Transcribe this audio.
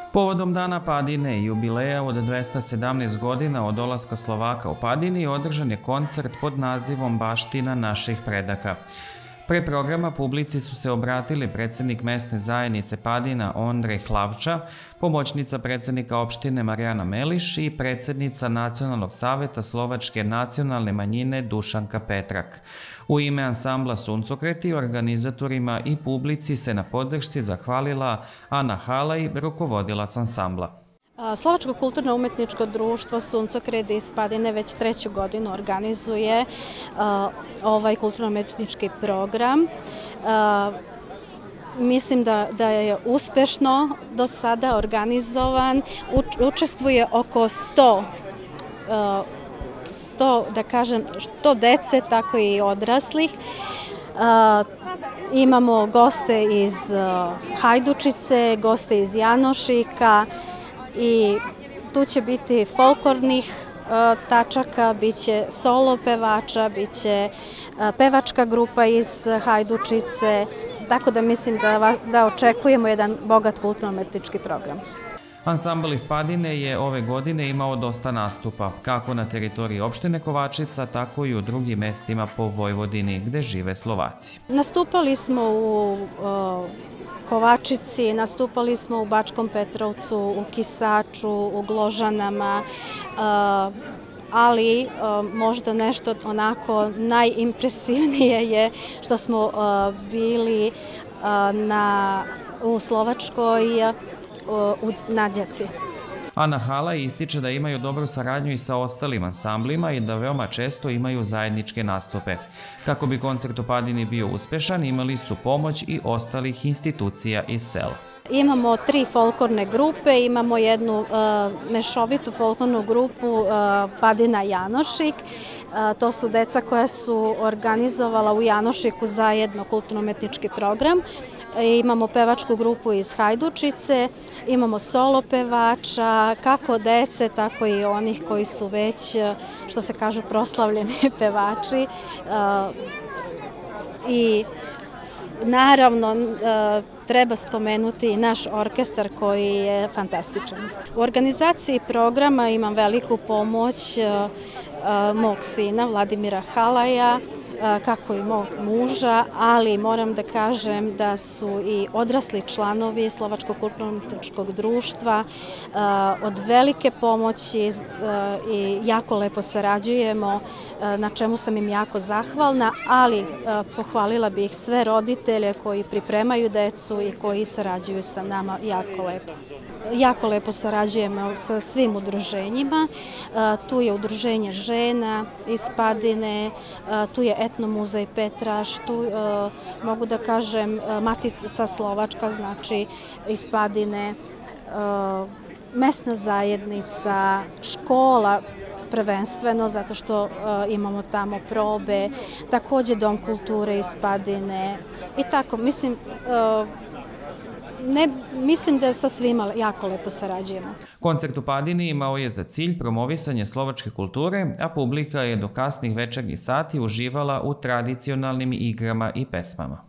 Povodom Dana Padine i jubileja od 217 godina od dolaska Slovaka u Padini održan je koncert pod nazivom Baština naših predaka. Pre programa publici su se obratili predsednik mesne zajednice Padina Ondrej Hlavča, pomoćnica predsednika opštine Marijana Meliš i predsednica Nacionalnog saveta slovačke nacionalne manjine Dušanka Petrak. U ime ansambla Suncokreti organizatorima i publici se na podršci zahvalila Ana Halaj, rukovodilac ansambla. Slovačko kulturno-umetničko društvo Suncokret iz Padine već 3. godinu organizuje ovaj kulturno-umetnički program. Mislim da je uspešno do sada organizovan. Učestvuje oko 100 da kažem, što dece, tako i odraslih. Imamo goste iz Hajdučice, goste iz Janošika, i tu će biti folklornih tačaka, bit će solo pevača, bit će pevačka grupa iz Hajdučice, tako da mislim da očekujemo jedan bogat kulturno-umetnički program. Ansambl iz Padine je ove godine imao dosta nastupa, kako na teritoriji opštine Kovačica, tako i u drugim mestima po Vojvodini, gde žive Slovaci. Nastupali smo u Kovačici, nastupali smo u Bačkom Petrovcu, u Kisaču, u Gložanama, ali možda nešto onako najimpresivnije je što smo bili u Slovačkoj na Đetvi. Ana Halaj ističe da imaju dobru saradnju i sa ostalim ansamblima i da veoma često imaju zajedničke nastupe. Kako bi koncert u Padini bio uspešan, imali su pomoć i ostalih institucija iz sela. Imamo 3 folklorne grupe, imamo jednu mešovitu folklornu grupu Padina Janošik. To su deca koja su organizovala u Janošiku zajedno kulturno-umetnički program. Imamo pevačku grupu iz Hajdučice, imamo solo pevača, kako dece, tako i onih koji su već, što se kažu, proslavljeni pevači. I naravno treba spomenuti i naš orkestar koji je fantastičan. U organizaciji programa imam veliku pomoć mog sina Vladimira Halaja, kako i mog muža, ali moram da kažem da su i odrasli članovi Slovačkog kulturno-umetničkog društva od velike pomoći i jako lepo sarađujemo, na čemu sam im jako zahvalna, ali pohvalila bih sve roditelje koji pripremaju decu i koji sarađuju sa nama jako lepo. Jako lepo sarađujemo sa svim udruženjima. Tu je udruženje žena iz Padine, tu je etnomuzej Petraš, tu mogu da kažem Matica Slovačka, znači iz Padine, mesna zajednica, škola prvenstveno, zato što imamo tamo probe, takođe Dom kulture iz Padine i tako, mislim da sa svima jako lepo sarađujemo. Koncert u Padini imao je za cilj promovisanje slovačke kulture, a publika je do kasnih večernjih sati uživala u tradicionalnim igrama i pesmama.